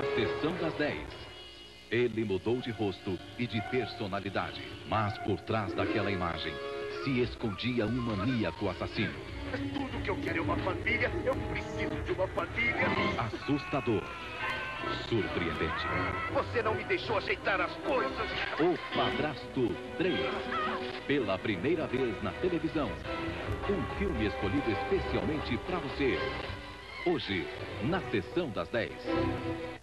Sessão das 10. Ele mudou de rosto e de personalidade, mas por trás daquela imagem se escondia um maníaco assassino. Tudo que eu quero é uma família. Eu preciso de uma família. Assustador. Surpreendente. Você não me deixou ajeitar as coisas. O Padrasto 3. Pela primeira vez na televisão. Um filme escolhido especialmente para você. Hoje, na Sessão das 10.